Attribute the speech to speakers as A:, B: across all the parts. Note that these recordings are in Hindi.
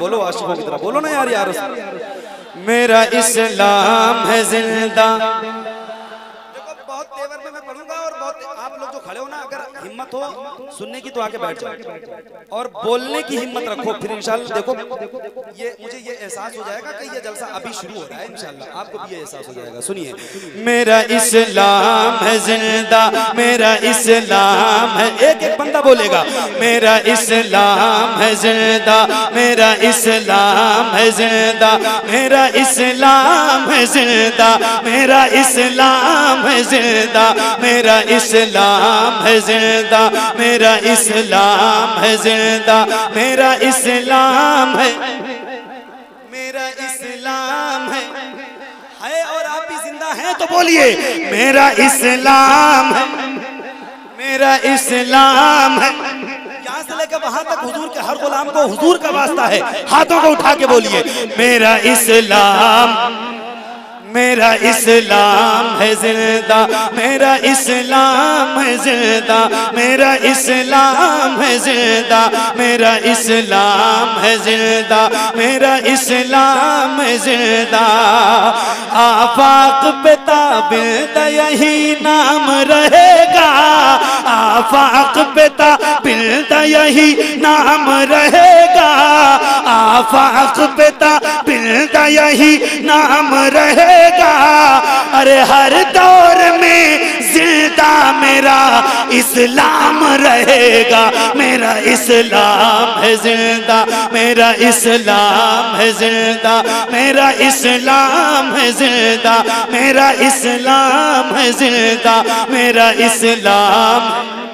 A: बोलो आशिकों की तरह बोलो ना यार यार। मेरा इस्लाम है जिंदा। देखो बहुत तेवर में मैं पढ़ूंगा और बहुत आप लोग जो खड़े हो ना, अगर हिम्मत हो सुनने की तो आके बैठ जाओ और बोलने की हिम्मत रखो। फिर इंशाल्लाह देखो ये मुझे ये एहसास हो जाएगा कि ये जलसा अभी शुरू हो रहा है, इंशाल्लाह आपको भी ये एहसास हो जाएगा। सुनिए, मेरा इस्लाम है जिंदा, मेरा इस्लाम है, एक एक बंदा बोलेगा मेरा इस्लाम है जिंदा, मेरा इस्लाम है जिंदा, मेरा इस्लाम है जिंदा, मेरा इस्लाम है जिंदा, मेरा इस्लाम है जिंदा, मेरा इस्लाम है जिंदा, मेरा इस्लाम है, मेरा इस्लाम है और आप भी जिंदा हैं तो बोलिए मेरा इस्लाम है, मेरा इस्लाम है। यहाँ से लेकर वहां तक हुजूर के हर गुलाम को हुजूर का वास्ता है, हाथों को उठा के बोलिए मेरा इस्लाम, मेरा इस्लाम है जिंदा, मेरा इस्लाम है जिंदा, मेरा इस्लाम है जिंदा, मेरा इस्लाम है जिंदा, मेरा इस्लाम है जिंदा। आफाक पे ताबिंदा यही नाम रहेगा, आफाक पे ताबिंदा यही नाम रहेगा, आफाक पे ताबिंदा यही नाम रहेगा। अरे हर दौर में जिंदा मेरा इस्लाम रहेगा, मेरा इस्लाम है जिंदा, मेरा इस्लाम है जिंदा, मेरा इस्लाम है जिंदा, मेरा इस्लाम है जिंदा, मेरा इस्लाम।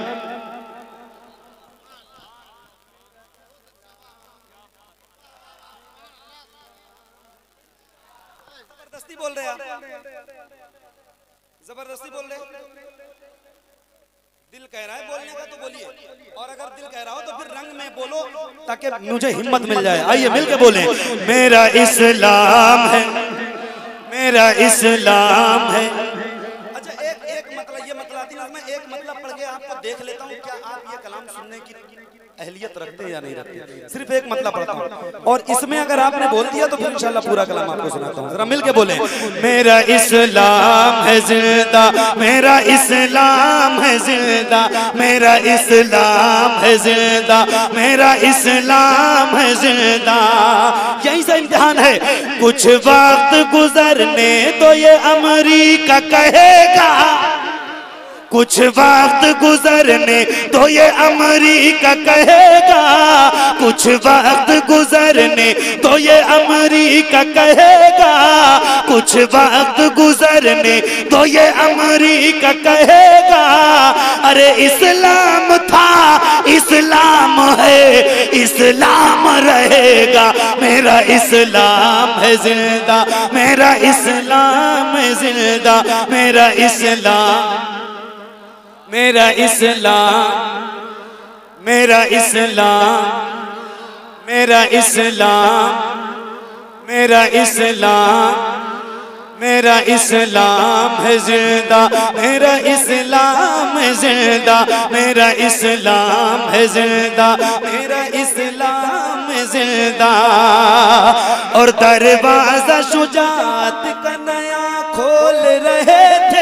A: जबरदस्ती बोल रहे हैं, जबरदस्ती बोल रहे हैं। दिल कह रहा है बोलने का तो बोलिए, और अगर दिल कह रहा हो तो फिर रंग में बोलो ताकि मुझे हिम्मत मिल जाए। आइए मिलके बोलें मेरा इस्लाम है, मेरा इस्लाम है। अच्छा एक मतलब ये मतलाती ना, मैं एक मतलब पढ़ के आपको देख लेता हूँ क्या आप ये कलाम सुनने की अहलियत रखते हैं या नहीं रखते। सिर्फ एक मतलब पढ़ता हूँ और इसमें अगर आपने बोल दिया तो फिर इंशाल्लाह पूरा कलाम आपको सुनाता हूँ। जरा मिलके बोले मेरा इस्लाम है जिंदा, मेरा इस्लाम है जिंदा, मेरा इस्लाम है जिंदा, मेरा इस्लाम है जिंदा। यही सा इम्तिहान है, कुछ वक्त गुजरने तो ये अमरीका कहेगा, कुछ वक्त गुजरने तो ये अमरीका कहेगा, कुछ वक्त गुजरने तो ये अमरीका कहेगा, कुछ वक्त गुजरने तो ये अमरीका कहेगा। अरे इस्लाम था, इस्लाम है, इस्लाम रहेगा, मेरा इस्लाम है जिंदा, मेरा इस्लाम है जिंदा, मेरा इस्लाम, मेरा इस्लाम, मेरा इस्लाम, मेरा इस्लाम, मेरा इस्लाम, मेरा इस्लाम है जिंदा, मेरा इस्लाम है जिंदा, मेरा इस्लाम है जिंदा, मेरा इस्लाम है जिंदा। और दरवाजा शुजाअत का नया खोल रहे थे,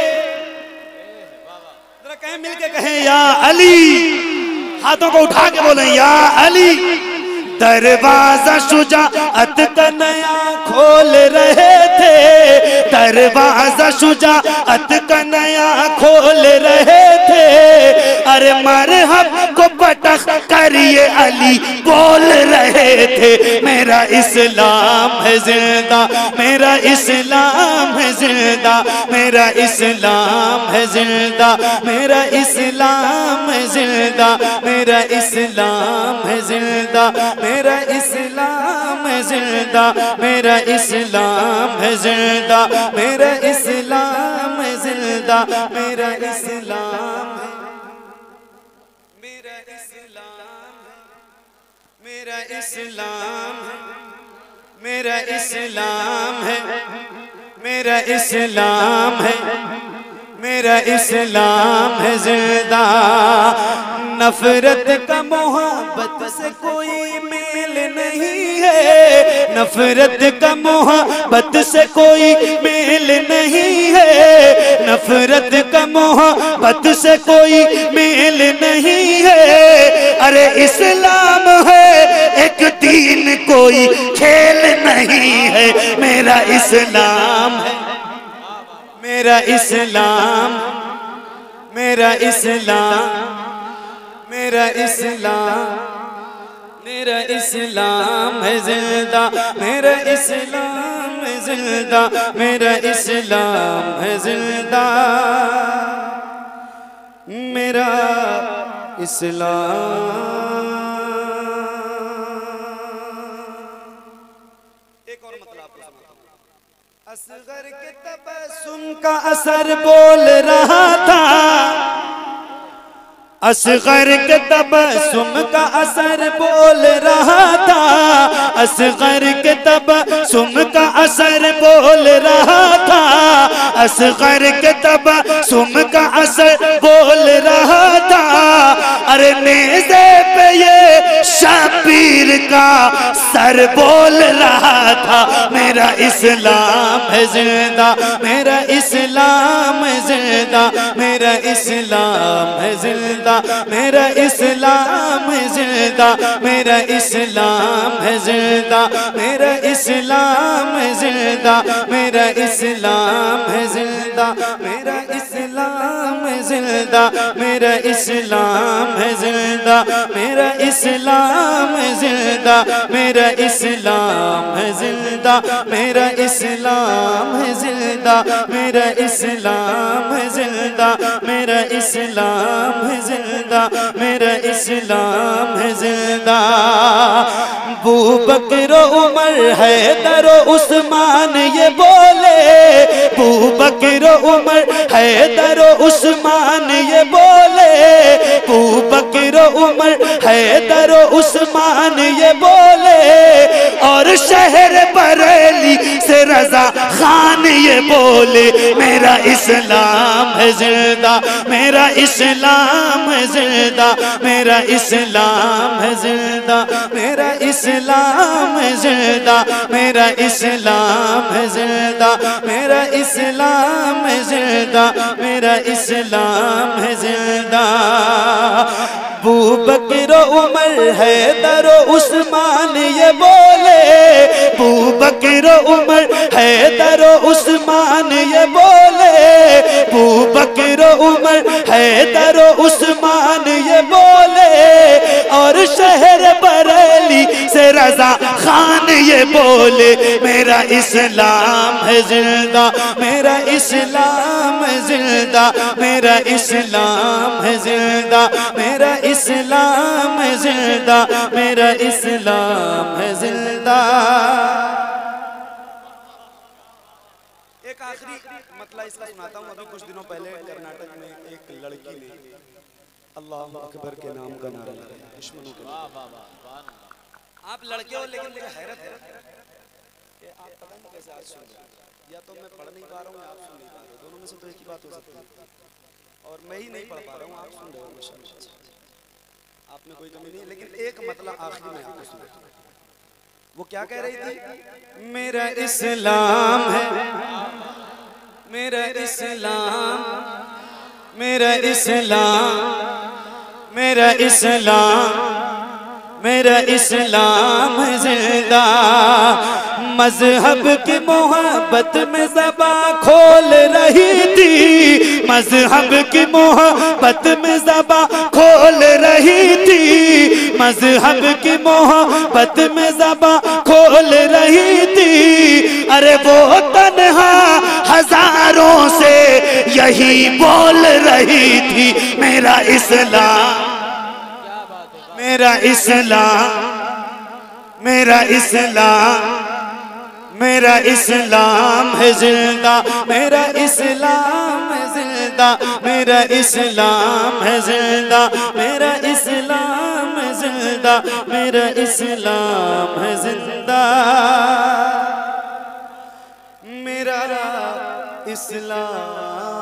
A: मिलके कहें या अली, हाथों को उठा के बोले या अली। दरवाजा शुजाअत का नया खोल रहे थे, दरवाजा शुजाअत का नया खोल रहे थे। अरे मरहब को पटक कर ये अली बोल रहे थे, मेरा इस्लाम है जिंदा, मेरा इस्लाम है जिंदा, मेरा इस्लाम है जिंदा, मेरा इस्लाम है जिंदा, मेरा इस्लाम है जिंदा, मेरा इस्लाम है जिंदा, मेरा इस्लाम है जिंदा, मेरा इस्लाम है जिंदा, मेरा इस्लाम है, मेरा इस्लाम है, मेरा इस्लाम है, मेरा इस्लाम है, मेरा इस्लाम है, मेरा इस्लाम है जिंदा। नफरत का मोहब्बत से कोई मेल नहीं नफरत का मोहब्बत से कोई मेल नहीं है, नफरत का मोहब्बत से कोई मेल नहीं है। अरे इस्लाम है एक दीन, कोई खेल नहीं है। मेरा इस्लाम है, मेरा इस्लाम, मेरा इस्लाम, मेरा इस्लाम, मेरा इस्लाम है जिंदा, मेरा इस्लाम है जिंदा, मेरा इस्लाम है जिंदा, मेरा इस्लाम। एक और मतलब आपको सुनाता हूं। असगर के तबस्सुम का असर बोल रहा था, असगर के तबस्सुम का असर बोल रहा था, असगर के तबस्सुम का असर बोल रहा था, असगर के तबस्सुम का असर बोल रहा था। अरे नेज़े पे ये शबीर का सर बोल रहा था। मेरा इस्लाम है जिंदा, मेरा इस्लाम है जिंदा, मेरा इस्लाम है जिंदा, मेरा इस्लाम है जिंदा, मेरा इस्लाम है जिंदा, मेरा इस्लाम है जिंदा, मेरा इस्लाम है जिंदा, मेरा इस्लाम है जिंदा, मेरा इस्लाम है जिंदा, मेरा इस्लाम है जिंदा, मेरा इस्लाम है जिंदा, मेरा इस्लाम है जिंदा, मेरा इस्लाम है जिंदा, मेरा इस्लाम है जिंदा, मेरा इस्लाम है जिंदा। अबू बकर उमर हैदर उस्मान ये बोले, अबू बकर उमर हैदर उस्मान ये बोले, अबू बकर उमर हैदर उस्मान ये बोले, और शहर बरेली से रजा खान ये बोले। मेरा इस्लाम है जिंदा, मेरा इस्लाम है जिंदा, मेरा इस्लाम है जिंदा, मेरा इस्लाम है जिंदा, मेरा इस्लाम है जिंदा, मेरा इस्लाम है जिंदा, मेरा इस्लाम है जिंदा। अबू बकर उमर हैदर उस्मान ये बोले, अबू बकर उमर हैदर उस्मान ये बोले, अबू बकर उमर हैदर उस्मान ये बोले, और शहर बरेली से रजा खान ये बोले। मेरा इस्लाम है जिंदा, मेरा इस्लाम है जिंदा, मेरा इस्लाम है जिंदा, मेरा इस्लाम है जिंदा, मेरा इस्लाम है जिंदा। एक आखिरी मतलब इसका सुनाता हूँ। अभी कुछ दिनों पहले कर्नाटक में एक लड़की ने अल्लाह अकबर के नाम का नारा लगाया दुश्मनों के। आप लड़के हो, लेकिन मुझे हैरत है कि आप पता नहीं कैसे आज सुन रहे हो। या तो मैं पढ़ नहीं पा रहा हूँ या आप सुन नहीं पा रहे हो, दोनों में से तो एक ही बात हो सकती है। और मैं ही नहीं पढ़ पा रहा हूँ, आप सुन रहे हो माशाल्लाह, आप में कोई कमी नहीं। लेकिन एक मतलब आखिरी में आपको सुनाता हूँ। वो क्या कह रही थी? मेरा इस्लाम है, मेरा इस्लाम, मेरा इस्लाम, मेरा इस्लाम, मेरा इस्लाम जिंदा। मजहब की मोहब्बत में ज़बां खोल रही थी, मजहब की मोहब्बत में ज़बां खोल रही थी, मजहब की मोहब्बत में ज़बां खोल रही थी। अरे वो तन्हा हजारों से यही बोल रही थी, मेरा इस्लाम, मेरा इस्लाम, मेरा इस्लाम, मेरा इस्लाम है जिंदा, मेरा इस्लाम है जिंदा, मेरा इस्लाम है जिंदा, मेरा इस्लाम है जिंदा, मेरा इस्लाम है जिंदा, मेरा इस्लाम।